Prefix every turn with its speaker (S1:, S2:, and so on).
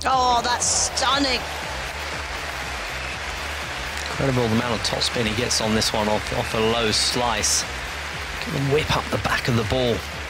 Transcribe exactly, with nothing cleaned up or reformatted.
S1: Oh, that's stunning.
S2: Incredible the amount of topspin he gets on this one off, off a low slice. Can whip up the back of the ball.